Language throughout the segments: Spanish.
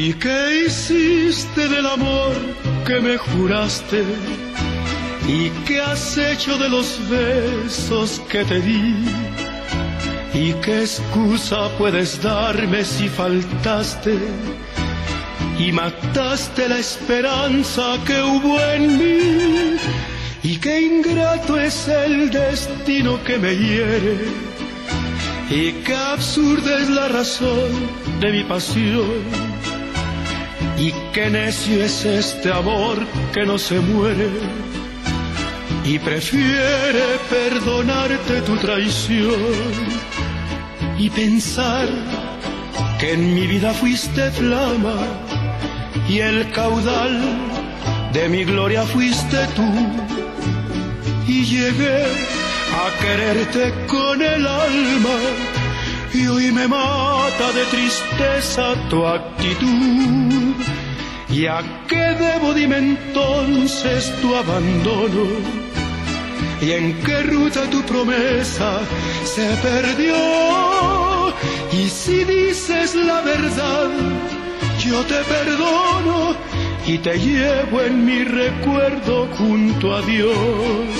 ¿Y qué hiciste del amor que me juraste? ¿Y qué has hecho de los besos que te di? ¿Y qué excusa puedes darme si faltaste y mataste la esperanza que hubo en mí? ¿Y qué ingrato es el destino que me hiere? ¿Y qué absurda es la razón de mi pasión? ¿Y qué necio es este amor que no se muere y prefiere perdonarte tu traición y pensar que en mi vida fuiste flama y el caudal de mi gloria fuiste tú? Y llegué a quererte con el alma y hoy me mata de tristeza tu actitud. ¿Y a qué debo? Dime entonces tu abandono, y en qué ruta tu promesa se perdió. Y si dices la verdad, yo te perdono y te llevo en mi recuerdo junto a Dios.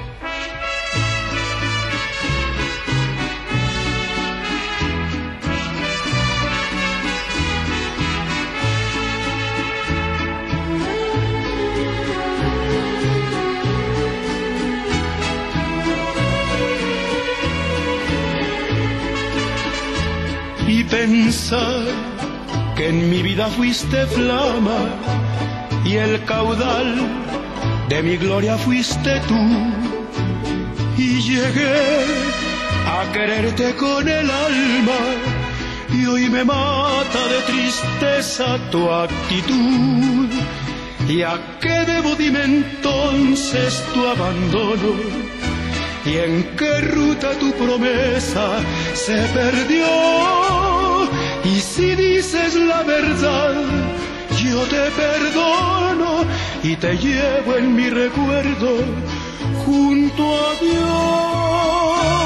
Y pensar que en mi vida fuiste flama y el caudal de mi gloria fuiste tú. Y llegué a quererte con el alma y hoy me mata de tristeza tu actitud. ¿Y a qué debo? Dime entonces tu abandono, y en qué ruta tu promesa se perdió. Y si dices la verdad, yo te perdono y te llevo en mi recuerdo junto a Dios.